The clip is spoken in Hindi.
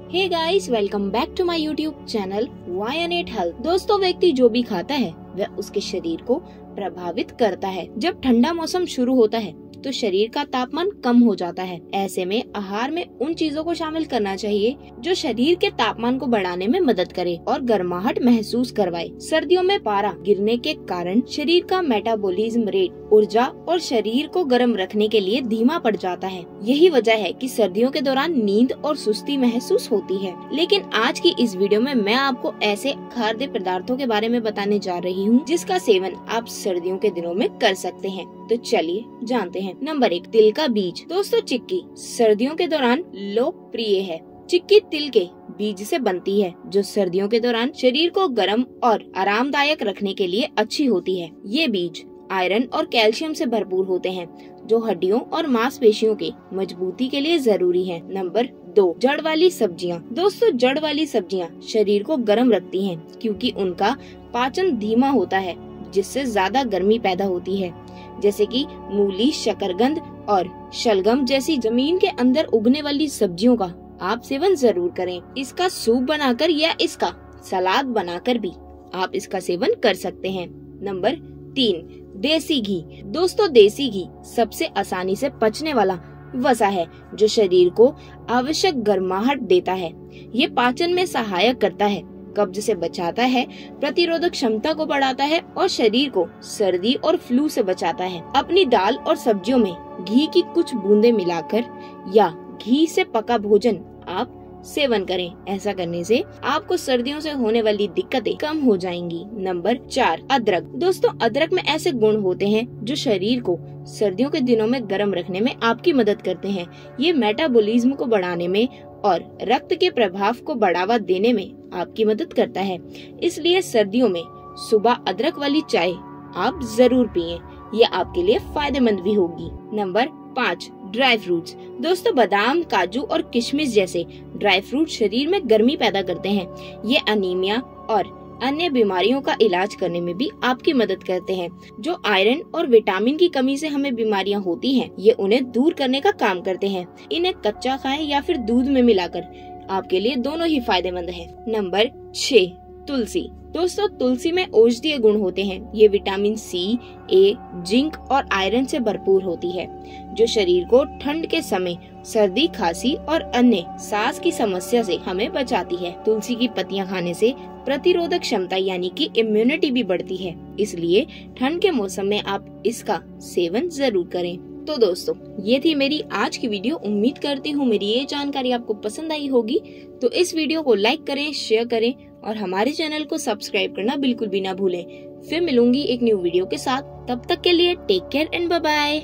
Hey guys, welcome back to my YouTube channel वायनेट हेल्थ। दोस्तों, व्यक्ति जो भी खाता है वह उसके शरीर को प्रभावित करता है। जब ठंडा मौसम शुरू होता है तो शरीर का तापमान कम हो जाता है। ऐसे में आहार में उन चीजों को शामिल करना चाहिए जो शरीर के तापमान को बढ़ाने में मदद करे और गर्माहट महसूस करवाए। सर्दियों में पारा गिरने के कारण शरीर का मेटाबॉलिज्म रेट, ऊर्जा और शरीर को गर्म रखने के लिए धीमा पड़ जाता है। यही वजह है कि सर्दियों के दौरान नींद और सुस्ती महसूस होती है। लेकिन आज की इस वीडियो में मैं आपको ऐसे खाद्य पदार्थों के बारे में बताने जा रही हूँ जिसका सेवन आप सर्दियों के दिनों में कर सकते हैं। तो चलिए जानते हैं। नंबर 1, तिल का बीज। दोस्तों, चिक्की सर्दियों के दौरान लोकप्रिय है। चिक्की तिल के बीज से बनती है जो सर्दियों के दौरान शरीर को गर्म और आरामदायक रखने के लिए अच्छी होती है। ये बीज आयरन और कैल्शियम से भरपूर होते हैं जो हड्डियों और मांसपेशियों के मजबूती के लिए जरूरी है। नंबर 2, जड़ वाली सब्जियां। दोस्तों, जड़ वाली सब्जियां शरीर को गर्म रखती हैं क्योंकि उनका पाचन धीमा होता है जिससे ज्यादा गर्मी पैदा होती है। जैसे कि मूली, शकरकंद और शलगम जैसी जमीन के अंदर उगने वाली सब्जियों का आप सेवन जरूर करें। इसका सूप बनाकर या इसका सलाद बनाकर भी आप इसका सेवन कर सकते हैं। नंबर 3, देसी घी। दोस्तों, देसी घी सबसे आसानी से पचने वाला वसा है जो शरीर को आवश्यक गर्माहट देता है। ये पाचन में सहायक करता है, कब्ज से बचाता है, प्रतिरोधक क्षमता को बढ़ाता है और शरीर को सर्दी और फ्लू से बचाता है। अपनी दाल और सब्जियों में घी की कुछ बूंदें मिलाकर या घी से पका भोजन आप सेवन करें। ऐसा करने से आपको सर्दियों से होने वाली दिक्कतें कम हो जाएंगी। नंबर 4, अदरक। दोस्तों, अदरक में ऐसे गुण होते हैं जो शरीर को सर्दियों के दिनों में गर्म रखने में आपकी मदद करते हैं। ये मेटाबॉलिज्म को बढ़ाने में और रक्त के प्रभाव को बढ़ावा देने में आपकी मदद करता है। इसलिए सर्दियों में सुबह अदरक वाली चाय आप जरूर पिएं। ये आपके लिए फायदेमंद भी होगी। Number 5, dry fruits. दोस्तों, बादाम, काजू और किशमिश जैसे ड्राई फ्रूट शरीर में गर्मी पैदा करते हैं। ये अनीमिया और अन्य बीमारियों का इलाज करने में भी आपकी मदद करते हैं। जो आयरन और विटामिन की कमी से हमें बीमारियां होती हैं, ये उन्हें दूर करने का काम करते हैं। इन्हें कच्चा खाएं या फिर दूध में मिलाकर, आपके लिए दोनों ही फायदेमंद है। नंबर 6, तुलसी। दोस्तों, तुलसी में औषधीय गुण होते हैं। ये विटामिन सी, ए, जिंक और आयरन से भरपूर होती है जो शरीर को ठंड के समय सर्दी, खांसी और अन्य सांस की समस्या से हमें बचाती है। तुलसी की पत्तियां खाने से प्रतिरोधक क्षमता यानी कि इम्यूनिटी भी बढ़ती है। इसलिए ठंड के मौसम में आप इसका सेवन जरूर करें। तो दोस्तों, ये थी मेरी आज की वीडियो। उम्मीद करती हूँ मेरी ये जानकारी आपको पसंद आई होगी। तो इस वीडियो को लाइक करें, शेयर करें और हमारे चैनल को सब्सक्राइब करना बिल्कुल भी ना भूलें। फिर मिलूंगी एक न्यू वीडियो के साथ। तब तक के लिए take care and bye bye.